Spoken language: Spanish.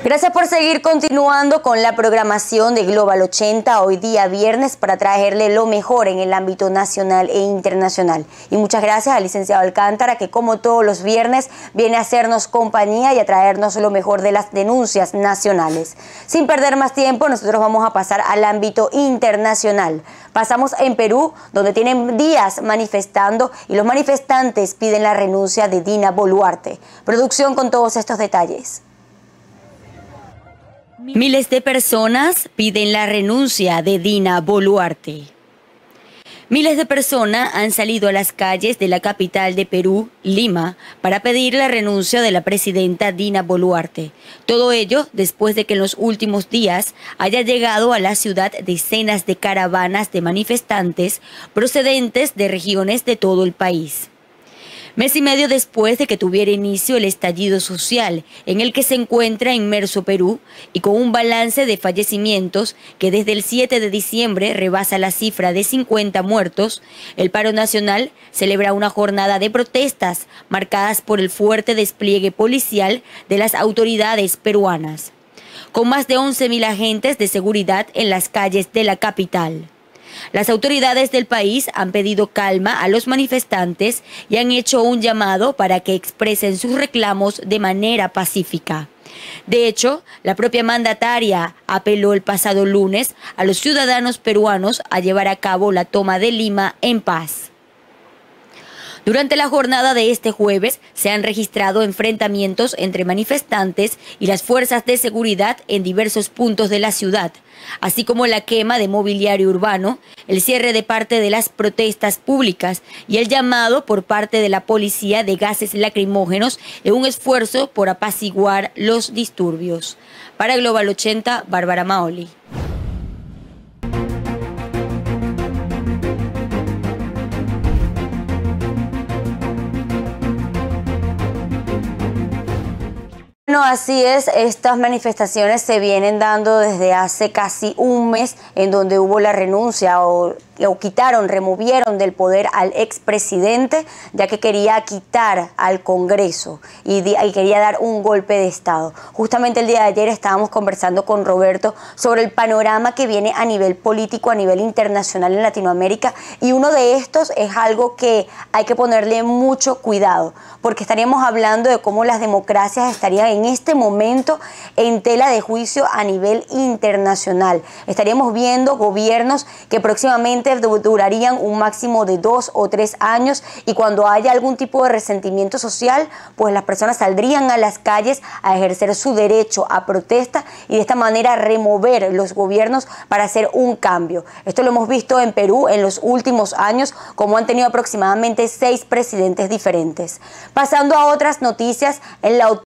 Gracias por seguir continuando con la programación de Global 80 hoy día viernes para traerle lo mejor en el ámbito nacional e internacional. Y muchas gracias al licenciado Alcántara que como todos los viernes viene a hacernos compañía y a traernos lo mejor de las denuncias nacionales. Sin perder más tiempo, nosotros vamos a pasar al ámbito internacional. Pasamos en Perú, donde tienen días manifestando y los manifestantes piden la renuncia de Dina Boluarte. Producción con todos estos detalles. Miles de personas piden la renuncia de Dina Boluarte. Miles de personas han salido a las calles de la capital de Perú, Lima, para pedir la renuncia de la presidenta Dina Boluarte. Todo ello después de que en los últimos días haya llegado a la ciudad decenas de caravanas de manifestantes procedentes de regiones de todo el país. Mes y medio después de que tuviera inicio el estallido social en el que se encuentra inmerso Perú y con un balance de fallecimientos que desde el 7 de diciembre rebasa la cifra de 50 muertos, el paro nacional celebra una jornada de protestas marcadas por el fuerte despliegue policial de las autoridades peruanas, con más de 11.000 agentes de seguridad en las calles de la capital. Las autoridades del país han pedido calma a los manifestantes y han hecho un llamado para que expresen sus reclamos de manera pacífica. De hecho, la propia mandataria apeló el pasado lunes a los ciudadanos peruanos a llevar a cabo la toma de Lima en paz. Durante la jornada de este jueves se han registrado enfrentamientos entre manifestantes y las fuerzas de seguridad en diversos puntos de la ciudad, así como la quema de mobiliario urbano, el cierre de parte de las protestas públicas y el llamado por parte de la policía de gases lacrimógenos en un esfuerzo por apaciguar los disturbios. Para Global 80, Bárbara Maoli. Bueno, así es, estas manifestaciones se vienen dando desde hace casi un mes en donde hubo la renuncia o removieron del poder al expresidente, ya que quería quitar al Congreso y quería dar un golpe de Estado. Justamente el día de ayer estábamos conversando con Roberto sobre el panorama que viene a nivel político, a nivel internacional en Latinoamérica, y uno de estos es algo que hay que ponerle mucho cuidado, porque estaríamos hablando de cómo las democracias estarían en este momento en tela de juicio a nivel internacional. Estaríamos viendo gobiernos que próximamente durarían un máximo de 2 o 3 años y cuando haya algún tipo de resentimiento social, pues las personas saldrían a las calles a ejercer su derecho a protesta y de esta manera remover los gobiernos para hacer un cambio. Esto lo hemos visto en Perú en los últimos años, como han tenido aproximadamente 6 presidentes diferentes. Pasando a otras noticias, en la